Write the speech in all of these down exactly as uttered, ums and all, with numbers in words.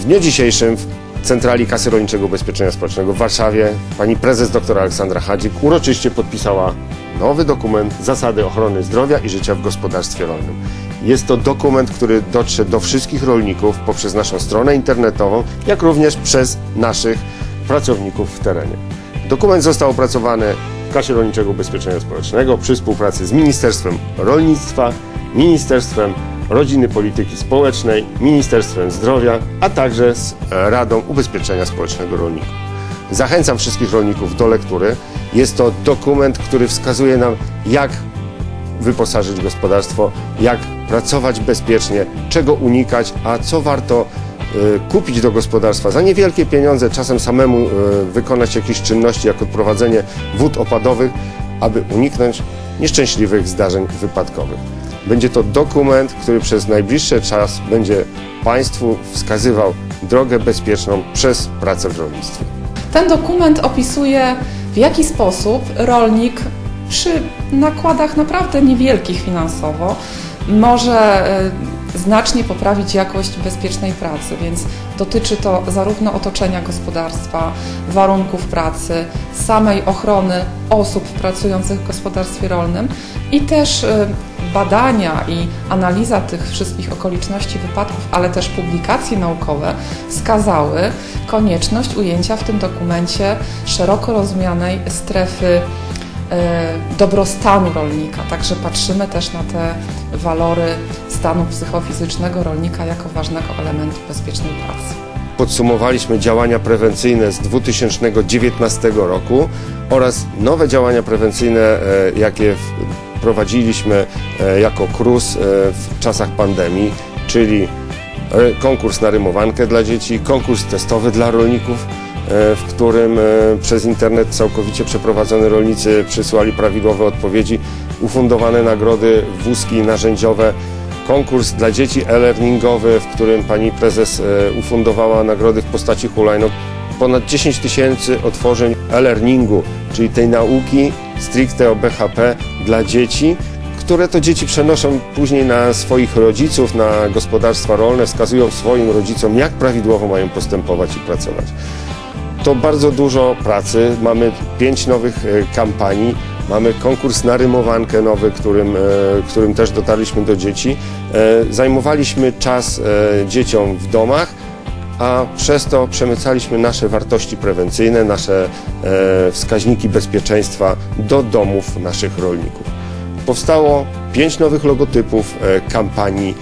dniu dzisiejszym w Centrali Kasy Rolniczego Ubezpieczenia Społecznego w Warszawie pani prezes dr Aleksandra Chadzik uroczyście podpisała nowy dokument Zasady ochrony zdrowia i życia w gospodarstwie rolnym. Jest to dokument, który dotrze do wszystkich rolników poprzez naszą stronę internetową, jak również przez naszych pracowników w terenie. Dokument został opracowany w Kasie Rolniczego Ubezpieczenia Społecznego przy współpracy z Ministerstwem Rolnictwa, Ministerstwem Rodziny, Polityki Społecznej, Ministerstwem Zdrowia, a także z Radą Ubezpieczenia Społecznego Rolników. Zachęcam wszystkich rolników do lektury. Jest to dokument, który wskazuje nam, jak wyposażyć gospodarstwo, jak pracować bezpiecznie, czego unikać, a co warto y, kupić do gospodarstwa za niewielkie pieniądze, czasem samemu y, wykonać jakieś czynności, jak odprowadzenie wód opadowych, aby uniknąć nieszczęśliwych zdarzeń wypadkowych. Będzie to dokument, który przez najbliższy czas będzie Państwu wskazywał drogę bezpieczną przez pracę w rolnictwie. Ten dokument opisuje, w jaki sposób rolnik przy nakładach naprawdę niewielkich finansowo może znacznie poprawić jakość bezpiecznej pracy, więc dotyczy to zarówno otoczenia gospodarstwa, warunków pracy, samej ochrony osób pracujących w gospodarstwie rolnym i też badania i analiza tych wszystkich okoliczności wypadków, ale też publikacje naukowe wskazały konieczność ujęcia w tym dokumencie szeroko rozumianej strefy dobrostanu rolnika. Także patrzymy też na te walory stanu psychofizycznego rolnika jako ważnego elementu bezpiecznej pracy. Podsumowaliśmy działania prewencyjne z dwa tysiące dziewiętnastego roku oraz nowe działania prewencyjne, jakie prowadziliśmy jako K R U S w czasach pandemii, czyli konkurs na rymowankę dla dzieci, konkurs testowy dla rolników, w którym przez internet całkowicie przeprowadzony rolnicy przysłali prawidłowe odpowiedzi, ufundowane nagrody, wózki narzędziowe, konkurs dla dzieci e-learningowy, w którym pani prezes ufundowała nagrody w postaci hulajnóg, ponad dziesięć tysięcy otworzeń e-learningu, czyli tej nauki stricte o B H P dla dzieci, które to dzieci przenoszą później na swoich rodziców, na gospodarstwa rolne, wskazują swoim rodzicom, jak prawidłowo mają postępować i pracować. To bardzo dużo pracy, mamy pięć nowych kampanii, mamy konkurs na rymowankę nowy, którym, którym też dotarliśmy do dzieci. Zajmowaliśmy czas dzieciom w domach, a przez to przemycaliśmy nasze wartości prewencyjne, nasze wskaźniki bezpieczeństwa do domów naszych rolników. Powstało pięć nowych logotypów kampanii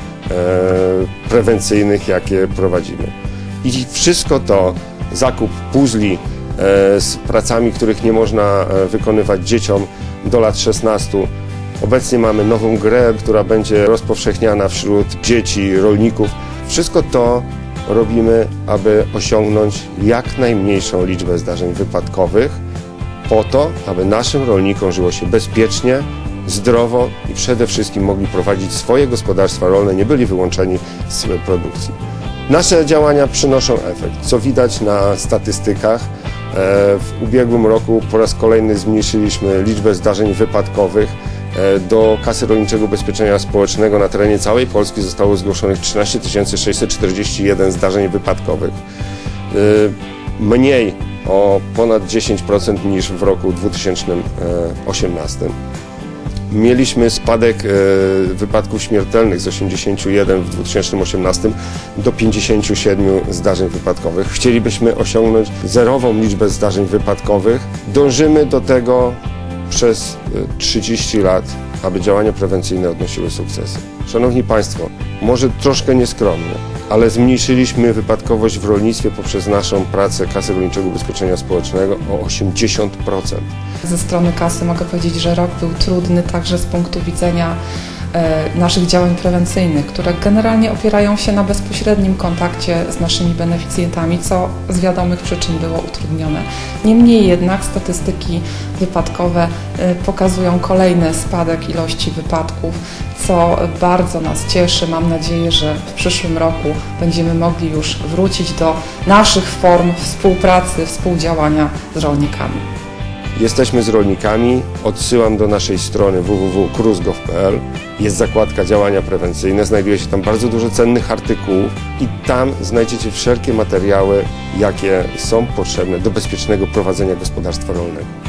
prewencyjnych, jakie prowadzimy. I wszystko to, zakup puzli z pracami, których nie można wykonywać dzieciom do lat szesnastu. Obecnie mamy nową grę, która będzie rozpowszechniana wśród dzieci, rolników. Wszystko to robimy, aby osiągnąć jak najmniejszą liczbę zdarzeń wypadkowych, po to, aby naszym rolnikom żyło się bezpiecznie, zdrowo i przede wszystkim mogli prowadzić swoje gospodarstwa rolne, nie byli wyłączeni z produkcji. Nasze działania przynoszą efekt, co widać na statystykach. W ubiegłym roku po raz kolejny zmniejszyliśmy liczbę zdarzeń wypadkowych. Do Kasy Rolniczego Ubezpieczenia Społecznego na terenie całej Polski zostało zgłoszonych trzynaście tysięcy sześćset czterdzieści jeden zdarzeń wypadkowych. Mniej o ponad dziesięć procent niż w roku dwa tysiące osiemnastym. Mieliśmy spadek wypadków śmiertelnych z osiemdziesięciu jeden w dwa tysiące osiemnastym do pięćdziesięciu siedmiu zdarzeń wypadkowych. Chcielibyśmy osiągnąć zerową liczbę zdarzeń wypadkowych. Dążymy do tego przez trzydzieści lat, aby działania prewencyjne odnosiły sukcesy. Szanowni Państwo, może troszkę nieskromnie, ale zmniejszyliśmy wypadkowość w rolnictwie poprzez naszą pracę Kasy Rolniczego Ubezpieczenia Społecznego o osiemdziesiąt procent. Ze strony kasy mogę powiedzieć, że rok był trudny także z punktu widzenia e, naszych działań prewencyjnych, które generalnie opierają się na bezpośrednim kontakcie z naszymi beneficjentami, co z wiadomych przyczyn było utrudnione. Niemniej jednak statystyki wypadkowe e, pokazują kolejny spadek ilości wypadków, co bardzo nas cieszy. Mam nadzieję, że w przyszłym roku będziemy mogli już wrócić do naszych form współpracy, współdziałania z rolnikami. Jesteśmy z rolnikami, odsyłam do naszej strony w w w kropka krus kropka gov kropka p l. Jest zakładka działania prewencyjne, znajduje się tam bardzo dużo cennych artykułów i tam znajdziecie wszelkie materiały, jakie są potrzebne do bezpiecznego prowadzenia gospodarstwa rolnego.